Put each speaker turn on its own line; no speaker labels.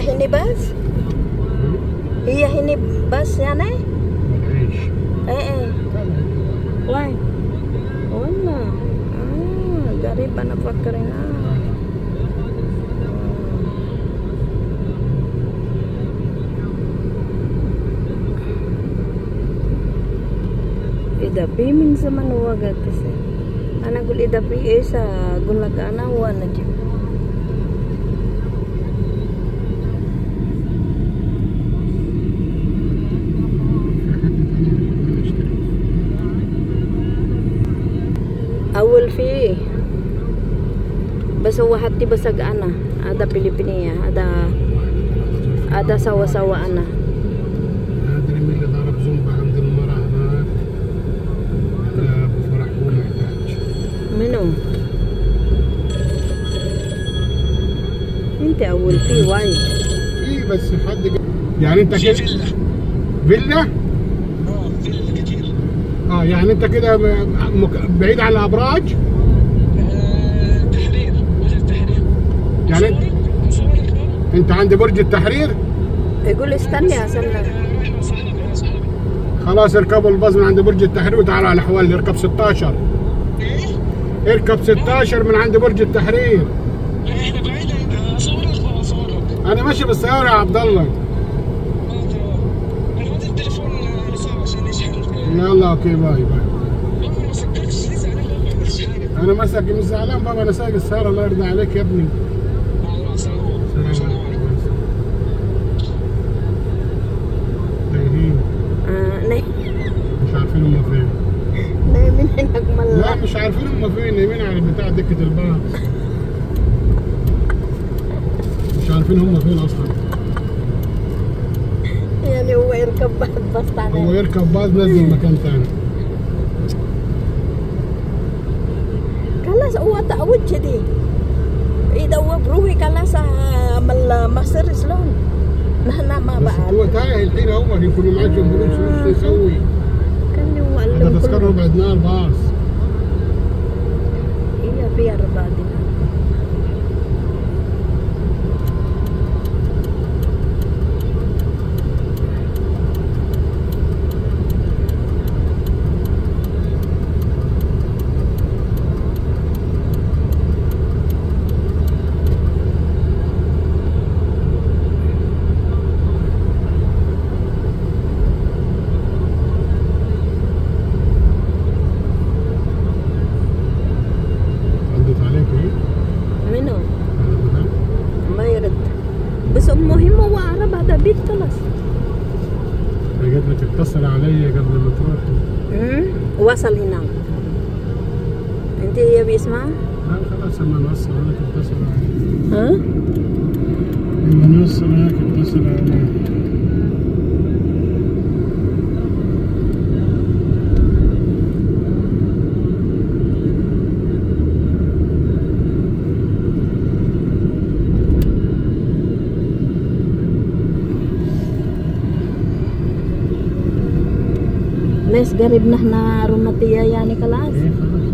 ini bas? Iya ini bas ya nih? Why? والله قريب أنا أفكر هنا. إذا في من زمان وقت أنا أقول إذا في إيش أقول لك أنا وأنا جيب. أول فيه بس هو حتى بسق أنا هذا فلبينية هذا سوا أنا.
أدري من اللي ضرب زومبا عند المرأة هناك أبو فرح هو محتاج.
منو؟ أنت أول فيه وايد.
فيه بس حد يعني أنت كده فيلا؟
فيلا كتير.
يعني أنت كده بعيد عن الأبراج؟
التحرير، برج التحرير.
يعني أنت عند برج التحرير؟
يقول استني أصلا.
خلاص اركبوا الباص من عند برج التحرير وتعالوا على حوالي. اركب 16. اركب 16 من عند برج التحرير.
احنا بعيد. اصور لك.
انا ماشي بالسياره يا عبد الله.
انا ودي التليفون لصاحبي عشان يشحن.
يلا اوكي باي باي.
ما سكرتش لسه انا ما عملتش حاجه.
انا مسك مش زعلان بابا، انا سايق السياره الله يرضى عليك يا ابني.
سلام عليكم.
تايهين. مش عارفين هم فين.
نايمين هناك ملا.
لا مش عارفين هم فين، نايمين على بتاع دكه الباص. مش عارفين هم فين اصلا.
يعني هو يركب باص ثاني.
هو يركب باص نزل مكان ثاني.
خلاص هو تعود كذي. إذا هو بروحي خلاص عمل مصر شلون؟ نحن ما بعد.
هو تايه الحين، هم يكونوا معاه جنبروش وش يسوي؟
كان هو
هذا
علم
تذكر ربع دينار باص.
هي فيها ربع دينار. منو؟ ما يرد. بس المهم هو عرب هذا بيت خلاص.
قالت لك اتصل علي قبل ما تروح.
وصل هناك. انت يبي اسمها؟
لا خلاص لما نوصل هناك اتصل علي.
ها؟
لما نوصل هناك اتصل علي.
ناس قريب نحن رمتية يعني خلاص.